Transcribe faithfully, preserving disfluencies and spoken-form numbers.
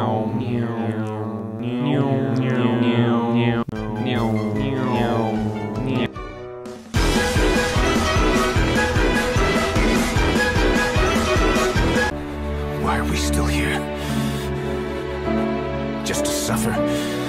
Why are we still here? Just to suffer?